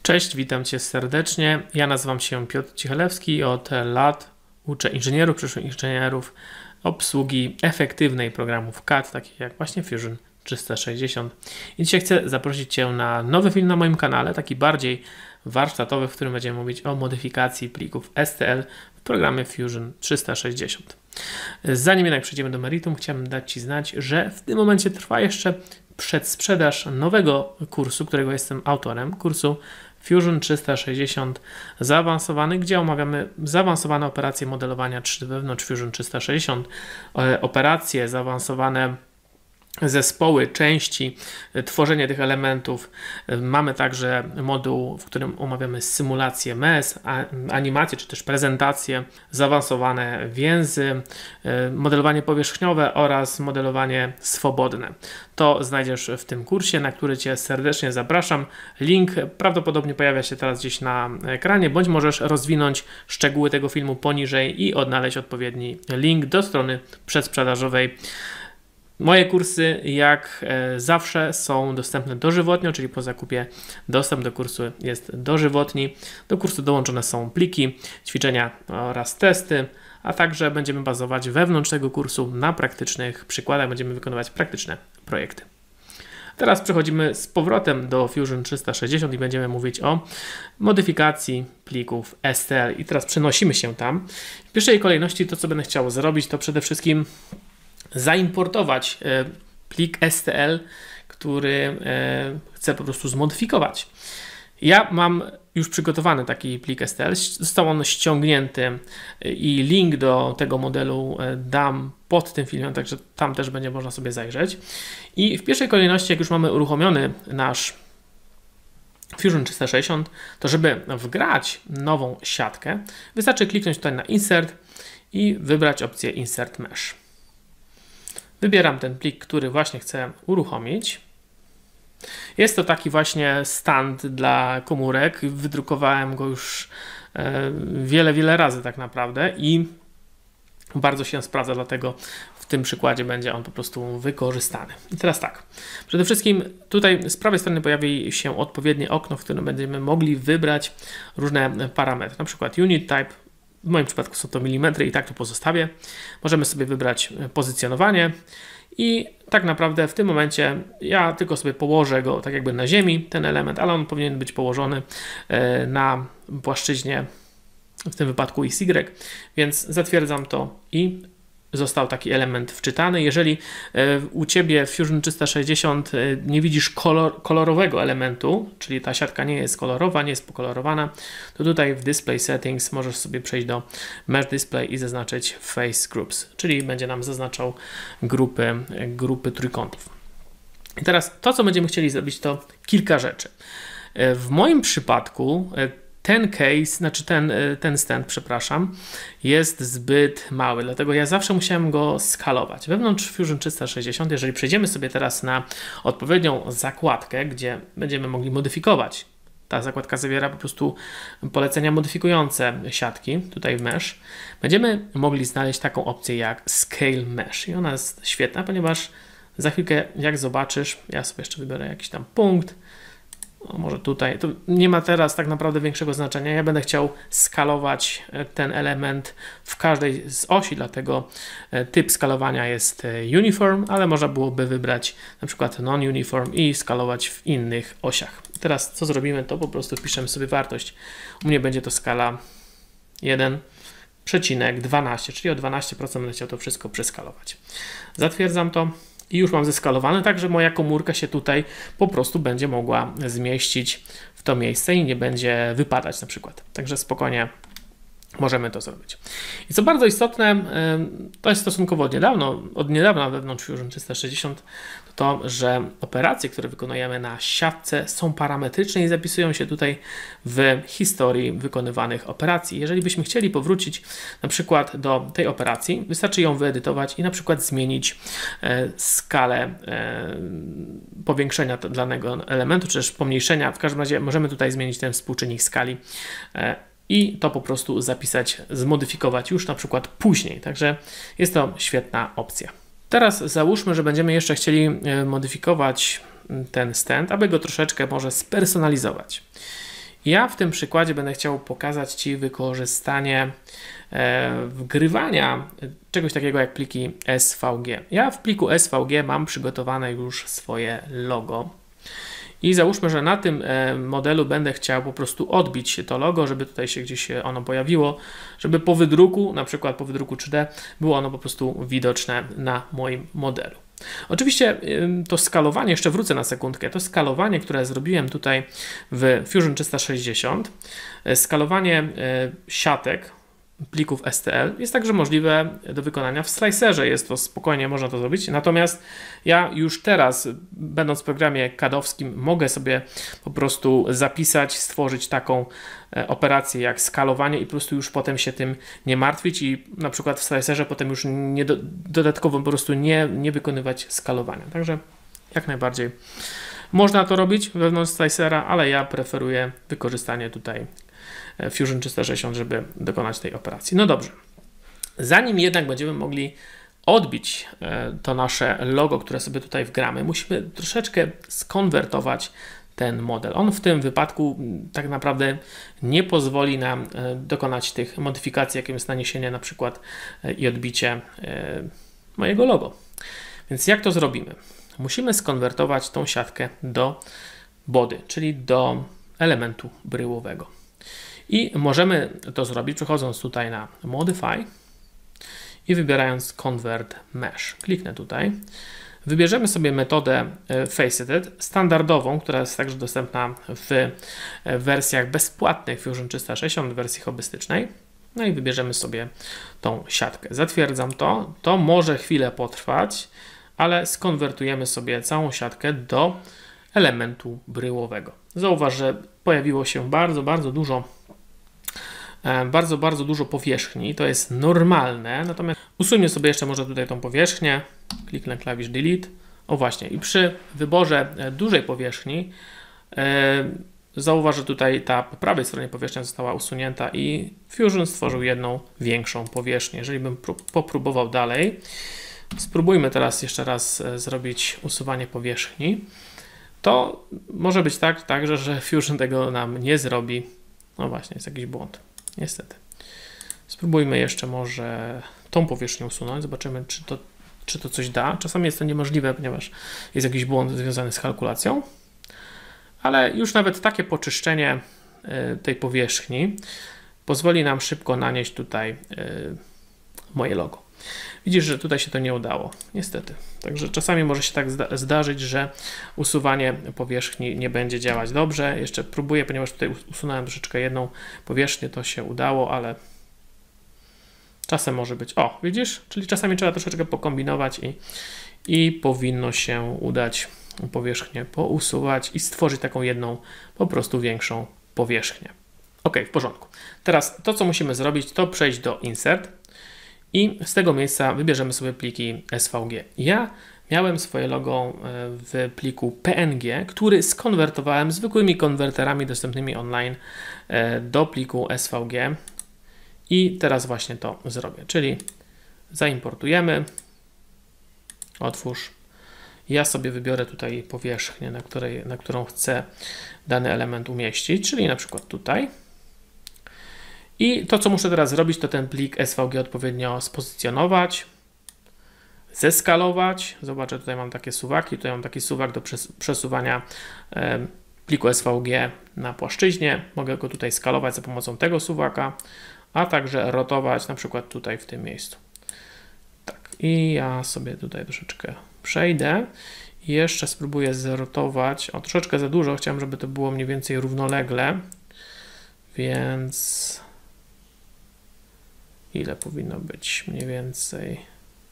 Cześć, witam Cię serdecznie. Ja nazywam się Piotr Cichelewski i od lat uczę inżynierów, przyszłych inżynierów obsługi efektywnej programów CAD, takich jak właśnie Fusion 360. I dzisiaj chcę zaprosić Cię na nowy film na moim kanale, taki bardziej warsztatowy, w którym będziemy mówić o modyfikacji plików STL w programie Fusion 360. Zanim jednak przejdziemy do meritum, chciałbym dać Ci znać, że w tym momencie trwa jeszcze przedsprzedaż nowego kursu, którego jestem autorem, kursu Fusion 360 zaawansowany, gdzie omawiamy zaawansowane operacje modelowania 3D wewnątrz Fusion 360, operacje zaawansowane, zespoły, części, tworzenie tych elementów. Mamy także moduł, w którym omawiamy symulację MES, animacje czy też prezentacje, zaawansowane więzy, modelowanie powierzchniowe oraz modelowanie swobodne. To znajdziesz w tym kursie, na który Cię serdecznie zapraszam. Link prawdopodobnie pojawia się teraz gdzieś na ekranie, bądź możesz rozwinąć szczegóły tego filmu poniżej i odnaleźć odpowiedni link do strony przedsprzedażowej. Moje kursy, jak zawsze, są dostępne dożywotnio, czyli po zakupie dostęp do kursu jest dożywotni. Do kursu dołączone są pliki, ćwiczenia oraz testy, a także będziemy bazować wewnątrz tego kursu na praktycznych przykładach, będziemy wykonywać praktyczne projekty. Teraz przechodzimy z powrotem do Fusion 360 i będziemy mówić o modyfikacji plików STL. I teraz przenosimy się tam. W pierwszej kolejności to, co będę chciał zrobić, to przede wszystkim zaimportować plik STL, który chcę po prostu zmodyfikować. Ja mam już przygotowany taki plik STL, został on ściągnięty i link do tego modelu dam pod tym filmem, także tam też będzie można sobie zajrzeć. I w pierwszej kolejności, jak już mamy uruchomiony nasz Fusion 360, to żeby wgrać nową siatkę, wystarczy kliknąć tutaj na Insert i wybrać opcję Insert Mesh. Wybieram ten plik, który właśnie chcę uruchomić. Jest to taki właśnie stand dla komórek. Wydrukowałem go już wiele razy tak naprawdę i bardzo się sprawdza, dlatego w tym przykładzie będzie on po prostu wykorzystany. I teraz tak, przede wszystkim tutaj z prawej strony pojawi się odpowiednie okno, w którym będziemy mogli wybrać różne parametry, na przykład Unit Type. W moim przypadku są to milimetry i tak to pozostawię. Możemy sobie wybrać pozycjonowanie i tak naprawdę w tym momencie ja tylko sobie położę go tak jakby na ziemi, ten element, ale on powinien być położony na płaszczyźnie, w tym wypadku XY, więc zatwierdzam to i został taki element wczytany. Jeżeli u Ciebie w Fusion 360 nie widzisz kolorowego elementu, czyli ta siatka nie jest kolorowa, nie jest pokolorowana, to tutaj w Display Settings możesz sobie przejść do Mesh Display i zaznaczyć Face Groups, czyli będzie nam zaznaczał grupy trójkątów. I teraz to, co będziemy chcieli zrobić, to kilka rzeczy. W moim przypadku ten case, znaczy ten stand, przepraszam, jest zbyt mały, dlatego ja zawsze musiałem go skalować. Wewnątrz Fusion 360, jeżeli przejdziemy sobie teraz na odpowiednią zakładkę, gdzie będziemy mogli modyfikować, ta zakładka zawiera po prostu polecenia modyfikujące siatki, tutaj w Mesh, będziemy mogli znaleźć taką opcję jak Scale Mesh i ona jest świetna, ponieważ za chwilkę, jak zobaczysz, ja sobie jeszcze wybiorę jakiś tam punkt, może tutaj, to nie ma teraz tak naprawdę większego znaczenia. Ja będę chciał skalować ten element w każdej z osi, dlatego typ skalowania jest uniform, ale można byłoby wybrać na przykład non-uniform i skalować w innych osiach. Teraz co zrobimy, to po prostu wpiszemy sobie wartość. U mnie będzie to skala 1,12, czyli o 12% będę chciał to wszystko przeskalować. Zatwierdzam to. I już mam zeskalowane, tak że moja komórka się tutaj po prostu będzie mogła zmieścić w to miejsce i nie będzie wypadać na przykład. Także spokojnie możemy to zrobić. I co bardzo istotne, to jest stosunkowo od niedawna wewnątrz Fusion 360, to, że operacje, które wykonujemy na siatce, są parametryczne i zapisują się tutaj w historii wykonywanych operacji. Jeżeli byśmy chcieli powrócić na przykład do tej operacji, wystarczy ją wyedytować i na przykład zmienić skalę powiększenia danego elementu, czy też pomniejszenia. W każdym razie możemy tutaj zmienić ten współczynnik skali i to po prostu zapisać, zmodyfikować już na przykład później. Także jest to świetna opcja. Teraz załóżmy, że będziemy jeszcze chcieli modyfikować ten stand, aby go troszeczkę może spersonalizować. Ja w tym przykładzie będę chciał pokazać Ci wykorzystanie wgrywania czegoś takiego jak pliki SVG. Ja w pliku SVG mam przygotowane już swoje logo. I załóżmy, że na tym modelu będę chciał po prostu odbić to logo, żeby tutaj się gdzieś ono pojawiło, żeby po wydruku, na przykład po wydruku 3D, było ono po prostu widoczne na moim modelu. Oczywiście to skalowanie, jeszcze wrócę na sekundkę, to skalowanie, które zrobiłem tutaj w Fusion 360, skalowanie siatek, plików STL jest także możliwe do wykonania w Slicerze, jest to spokojnie, można to zrobić, natomiast ja już teraz, będąc w programie CAD-owskim, mogę sobie po prostu zapisać, stworzyć taką operację jak skalowanie i po prostu już potem się tym nie martwić i na przykład w Slicerze potem już dodatkowo po prostu nie wykonywać skalowania. Także jak najbardziej można to robić wewnątrz Slicera, ale ja preferuję wykorzystanie tutaj Fusion 360, żeby dokonać tej operacji. No dobrze, zanim jednak będziemy mogli odbić to nasze logo, które sobie tutaj wgramy, musimy troszeczkę skonwertować ten model. On w tym wypadku tak naprawdę nie pozwoli nam dokonać tych modyfikacji, jakim jest naniesienie na przykład i odbicie mojego logo. Więc jak to zrobimy? Musimy skonwertować tą siatkę do body, czyli do elementu bryłowego. I możemy to zrobić przechodząc tutaj na Modify i wybierając Convert Mesh. Kliknę tutaj. Wybierzemy sobie metodę Faceted standardową, która jest także dostępna w wersjach bezpłatnych Fusion 360, w wersji hobbystycznej. No i wybierzemy sobie tą siatkę. Zatwierdzam to. To może chwilę potrwać, ale skonwertujemy sobie całą siatkę do elementu bryłowego. Zauważ, że pojawiło się bardzo dużo powierzchni, to jest normalne, natomiast usuńmy sobie jeszcze może tutaj tą powierzchnię, kliknę klawisz Delete, o właśnie, i przy wyborze dużej powierzchni zauważ, że tutaj ta po prawej stronie powierzchnia została usunięta i Fusion stworzył jedną większą powierzchnię. Jeżeli bym popróbował dalej, spróbujmy teraz jeszcze raz zrobić usuwanie powierzchni, to może być tak także, że Fusion tego nam nie zrobi. No właśnie, jest jakiś błąd. Niestety. Spróbujmy jeszcze może tą powierzchnię usunąć. Zobaczymy, czy to coś da. Czasami jest to niemożliwe, ponieważ jest jakiś błąd związany z kalkulacją. Ale już nawet takie poczyszczenie tej powierzchni pozwoli nam szybko nanieść tutaj moje logo. Widzisz, że tutaj się to nie udało. Niestety. Także czasami może się tak zdarzyć, że usuwanie powierzchni nie będzie działać dobrze. Jeszcze próbuję, ponieważ tutaj usunąłem troszeczkę jedną powierzchnię, to się udało, ale czasem może być. O, widzisz? Czyli czasami trzeba troszeczkę pokombinować i powinno się udać powierzchnię pousuwać i stworzyć taką jedną po prostu większą powierzchnię. Ok, w porządku. Teraz to, co musimy zrobić, to przejść do Insert i z tego miejsca wybierzemy sobie pliki SVG. Ja miałem swoje logo w pliku PNG, który skonwertowałem zwykłymi konwerterami dostępnymi online do pliku SVG i teraz właśnie to zrobię, czyli zaimportujemy, otwórz. Ja sobie wybiorę tutaj powierzchnię, na którą chcę dany element umieścić, czyli na przykład tutaj. I to, co muszę teraz zrobić, to ten plik SVG odpowiednio spozycjonować, zeskalować. Zobaczę, tutaj mam takie suwaki, tutaj mam taki suwak do przesuwania pliku SVG na płaszczyźnie. Mogę go tutaj skalować za pomocą tego suwaka, a także rotować na przykład tutaj w tym miejscu. Tak, i ja sobie tutaj troszeczkę przejdę i jeszcze spróbuję zrotować. O, troszeczkę za dużo, chciałem, żeby to było mniej więcej równolegle, więc ile powinno być mniej więcej?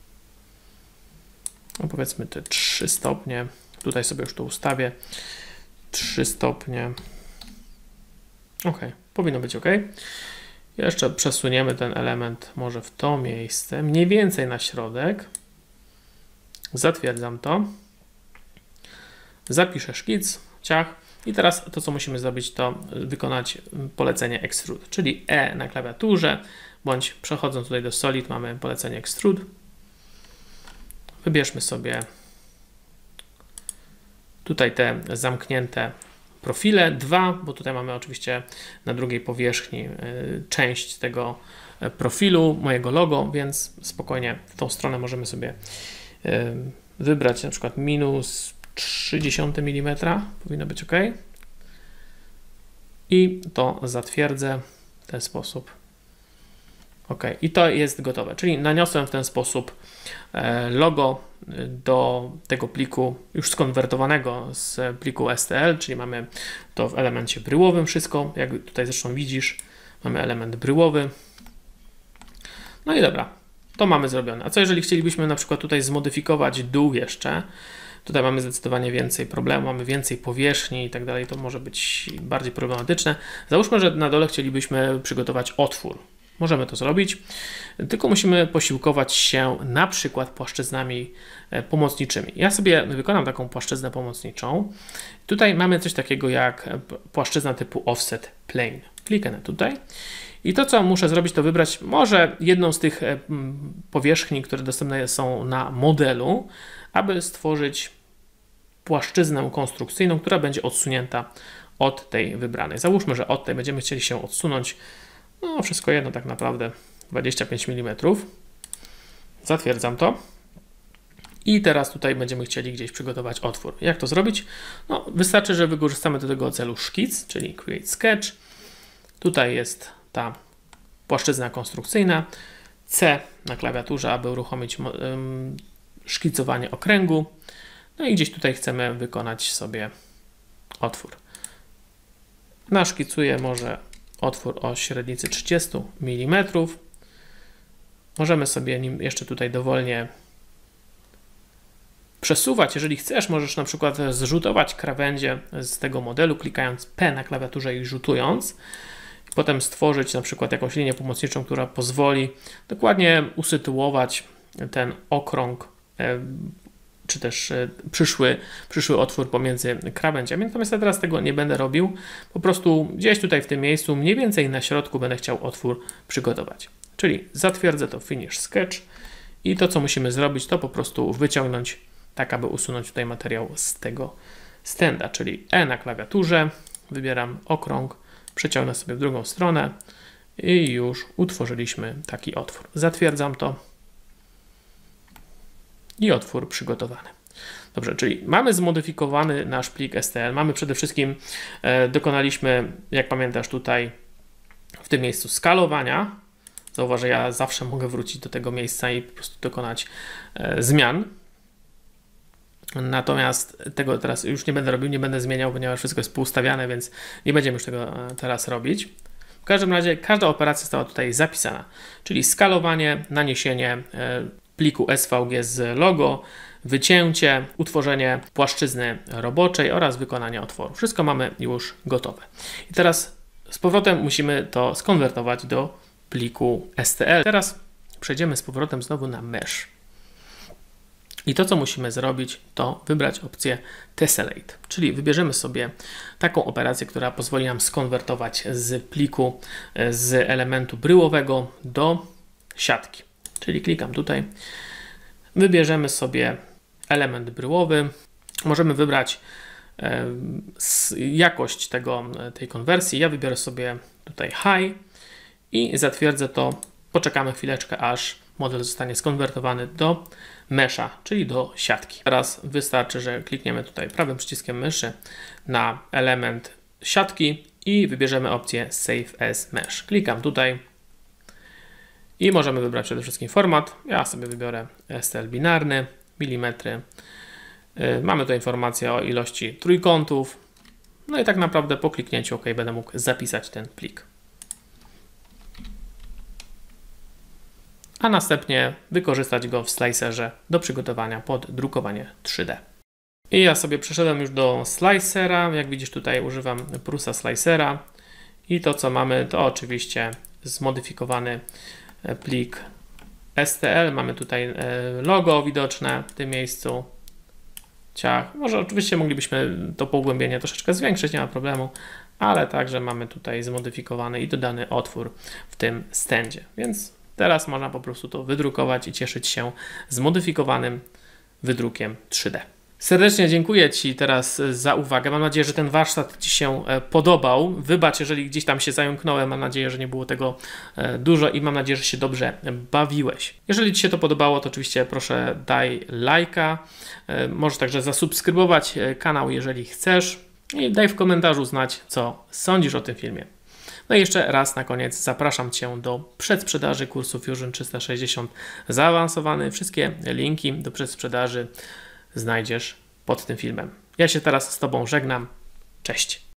No powiedzmy te 3 stopnie. Tutaj sobie już to ustawię. 3 stopnie. Ok, powinno być ok. Jeszcze przesuniemy ten element może w to miejsce, mniej więcej na środek. Zatwierdzam to. Zapiszę szkic, ciach. I teraz to, co musimy zrobić, to wykonać polecenie Extrude, czyli E na klawiaturze, bądź przechodząc tutaj do Solid, mamy polecenie Extrude. Wybierzmy sobie tutaj te zamknięte profile, 2, bo tutaj mamy oczywiście na drugiej powierzchni część tego profilu, mojego logo, więc spokojnie w tą stronę możemy sobie wybrać na przykład -0,3 mm, powinno być OK. I to zatwierdzę w ten sposób. OK, i to jest gotowe, czyli naniosłem w ten sposób logo do tego pliku już skonwertowanego z pliku STL, czyli mamy to w elemencie bryłowym wszystko, jak tutaj zresztą widzisz, mamy element bryłowy. No i dobra, to mamy zrobione. A co jeżeli chcielibyśmy na przykład tutaj zmodyfikować dół jeszcze? Tutaj mamy zdecydowanie więcej problemu, mamy więcej powierzchni i tak dalej, to może być bardziej problematyczne. Załóżmy, że na dole chcielibyśmy przygotować otwór. Możemy to zrobić, tylko musimy posiłkować się na przykład płaszczyznami pomocniczymi. Ja sobie wykonam taką płaszczyznę pomocniczą. Tutaj mamy coś takiego jak płaszczyzna typu offset plane. Kliknę tutaj i to, co muszę zrobić, to wybrać może jedną z tych powierzchni, które dostępne są na modelu, aby stworzyć płaszczyznę konstrukcyjną, która będzie odsunięta od tej wybranej. Załóżmy, że od tej będziemy chcieli się odsunąć, no wszystko jedno tak naprawdę, 25 mm. Zatwierdzam to. I teraz tutaj będziemy chcieli gdzieś przygotować otwór. Jak to zrobić? No, wystarczy, że wykorzystamy do tego celu szkic, czyli Create Sketch. Tutaj jest ta płaszczyzna konstrukcyjna. C na klawiaturze, aby uruchomić szkicowanie okręgu. No i gdzieś tutaj chcemy wykonać sobie otwór. Naszkicuję może otwór o średnicy 30 mm. Możemy sobie nim jeszcze tutaj dowolnie przesuwać. Jeżeli chcesz, możesz na przykład zrzutować krawędzie z tego modelu, klikając P na klawiaturze i rzutując. Potem stworzyć na przykład jakąś linię pomocniczą, która pozwoli dokładnie usytuować ten okrąg, czy też przyszły otwór pomiędzy krawędziami. Natomiast ja teraz tego nie będę robił. Po prostu gdzieś tutaj w tym miejscu, mniej więcej na środku, będę chciał otwór przygotować. Czyli zatwierdzę to Finish Sketch i to, co musimy zrobić, to po prostu wyciągnąć tak, aby usunąć tutaj materiał z tego stenda, czyli E na klawiaturze, wybieram okrąg, przeciągnę sobie w drugą stronę i już utworzyliśmy taki otwór. Zatwierdzam to i otwór przygotowany. Dobrze, czyli mamy zmodyfikowany nasz plik STL, mamy przede wszystkim, dokonaliśmy, jak pamiętasz tutaj w tym miejscu skalowania. Zauważ, że ja zawsze mogę wrócić do tego miejsca i po prostu dokonać zmian. Natomiast tego teraz już nie będę robił, nie będę zmieniał, ponieważ wszystko jest poustawiane, więc nie będziemy już tego teraz robić. W każdym razie każda operacja została tutaj zapisana, czyli skalowanie, naniesienie pliku SVG z logo, wycięcie, utworzenie płaszczyzny roboczej oraz wykonanie otworu. Wszystko mamy już gotowe. I teraz z powrotem musimy to skonwertować do pliku STL. Teraz przejdziemy z powrotem znowu na Mesh. I to, co musimy zrobić, to wybrać opcję Tessellate, czyli wybierzemy sobie taką operację, która pozwoli nam skonwertować z pliku z elementu bryłowego do siatki. Czyli klikam tutaj, wybierzemy sobie element bryłowy, możemy wybrać jakość tej konwersji. Ja wybiorę sobie tutaj High i zatwierdzę to. Poczekamy chwileczkę, aż model zostanie skonwertowany do mesha, czyli do siatki. Teraz wystarczy, że klikniemy tutaj prawym przyciskiem myszy na element siatki i wybierzemy opcję Save as Mesh. Klikam tutaj i możemy wybrać przede wszystkim format. Ja sobie wybiorę STL binarny, milimetry. Mamy tu informację o ilości trójkątów. No i tak naprawdę po kliknięciu OK będę mógł zapisać ten plik. A następnie wykorzystać go w slicerze do przygotowania pod drukowanie 3D. I ja sobie przeszedłem już do slicera. Jak widzisz, tutaj używam Prusa Slicera i to, co mamy, to oczywiście zmodyfikowany plik STL. Mamy tutaj logo widoczne w tym miejscu. Ciach. Może oczywiście moglibyśmy to pogłębienie troszeczkę zwiększyć, nie ma problemu, ale także mamy tutaj zmodyfikowany i dodany otwór w tym stędzie, więc teraz można po prostu to wydrukować i cieszyć się zmodyfikowanym wydrukiem 3D. Serdecznie dziękuję Ci teraz za uwagę. Mam nadzieję, że ten warsztat Ci się podobał. Wybacz, jeżeli gdzieś tam się zająknąłem. Mam nadzieję, że nie było tego dużo i mam nadzieję, że się dobrze bawiłeś. Jeżeli Ci się to podobało, to oczywiście proszę daj lajka. Możesz także zasubskrybować kanał, jeżeli chcesz. I daj w komentarzu znać, co sądzisz o tym filmie. No i jeszcze raz na koniec zapraszam Cię do przedsprzedaży kursu Fusion 360 zaawansowany. Wszystkie linki do przedsprzedaży znajdziesz pod tym filmem. Ja się teraz z Tobą żegnam. Cześć.